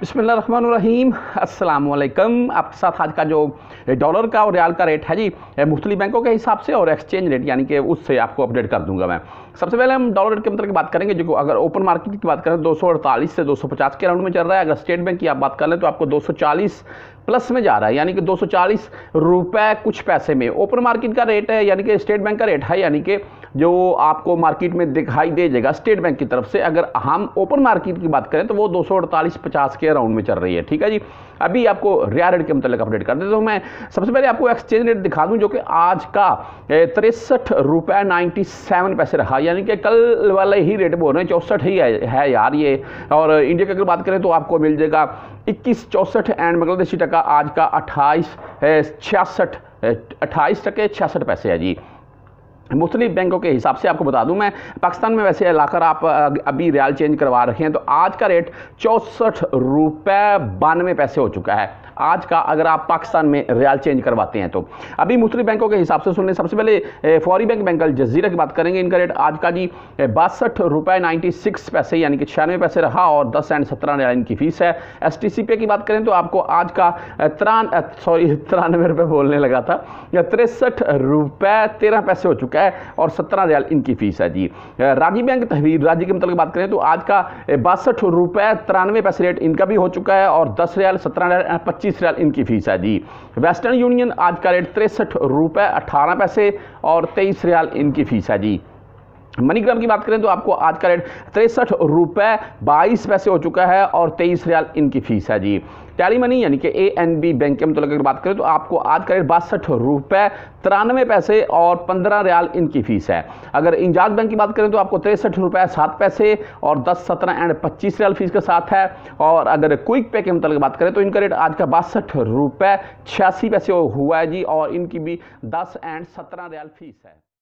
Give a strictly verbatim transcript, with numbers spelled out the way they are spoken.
बिस्मिल्लाहिर्रहमानिर्रहीम अस्सलाम वालेकुम। आपके साथ आज का जो डॉलर का और रियाल का रेट है जी मुख्तलिफ बैंकों के हिसाब से और एक्सचेंज रेट यानी कि उससे आपको अपडेट कर दूंगा मैं। सबसे पहले हम डॉलर रेट के मतलब की बात करेंगे, जो अगर ओपन मार्केट की बात करें दो सौ अड़तालीस से दो सौ पचास के राउंड में चल रहा है। अगर स्टेट बैंक की आप बात कर लें तो आपको दो सौ चालीस प्लस में जा रहा है, यानी कि दो सौ चालीस रुपए कुछ पैसे में ओपन मार्केट का रेट है, यानी कि स्टेट बैंक का रेट है, यानी कि जो आपको मार्केट में दिखाई दे जाएगा स्टेट बैंक की तरफ से। अगर हम ओपन मार्केट की बात करें तो वो दो सौ अड़तालीस पचास के राउंड में चल रही है। ठीक है जी, अभी आपको रियाल रेट के मतलब अपडेट कर देता हूँ मैं। सबसे पहले आपको एक्सचेंज रेट दिखा दूं, जो कि आज का तिरसठ रुपये नाइन्टी सेवन पैसे रहा, यानी कि कल वाले ही रेट बोल रहे हैं, चौसठ ही है, है यार ये। और इंडिया की अगर बात करें तो आपको मिल जाएगा इक्कीस चौसठ एंड बांग्लादेशी टका आज का अट्ठाईस छियासठ अट्ठाईस टके छियासठ पैसे है जी। मुख्तलिफ बैंकों के हिसाब से आपको बता दूं मैं, पाकिस्तान में वैसे लाकर आप अभी रियाल चेंज करवा रखे हैं तो आज का रेट चौंसठ रुपये बानवे पैसे हो चुका है आज का, अगर आप पाकिस्तान में रियाल चेंज करवाते हैं तो। अभी मुख्तलिफ बैंकों के हिसाब से सुन लें। सबसे पहले फौरी बैंक बैंक अल जजीरा की बात करेंगे, इनका रेट आज का जी बासठ रुपये नाइन्टी सिक्स पैसे यानी कि छियानवे पैसे रहा और दस एंड सत्रह रियाल इनकी फीस है। एस टी सी पे की बात करें तो आपको आज का त्रान सॉरी तिरानवे रुपये बोलने लगा था, तिरसठ रुपये तेरह पैसे हो चुका है और सत्रह रियाल इनकी फीस है जी। राजी बैंक तहवीर राजी के मतलब की बात करें तो आज का बासठ रुपये तिरानवे पैसे रेट इनका भी हो चुका है और दस रियाल सत्रह रियाल पच्चीस रियाल इनकी फीस है जी। वेस्टर्न यूनियन आज का रेट तिरसठ रुपये अट्ठारह पैसे और तेईस रियाल इनकी फीस है जी। मनीग्राम की बात करें तो आपको आज का रेट तिरसठ रुपये बाईस पैसे हो चुका है और तेईस रियाल इनकी फीस है जी। टैली मनी यानी कि ए एन बी बैंक के मतलब की बात करें तो आपको आज का रेट बासठ रुपये तिरानवे पैसे और पंद्रह रियाल इनकी फीस है। अगर इंजाज बैंक की बात करें तो आपको तिरसठ रुपये सात पैसे और दस सत्रह एंड पच्चीस रियाल फीस के साथ है। और अगर क्विक पे के मतलब की बात करें तो इनका रेट आज का बासठ रुपये छियासी पैसे हुआ है जी और इनकी भी दस एंड सत्रह रियाल फीस है।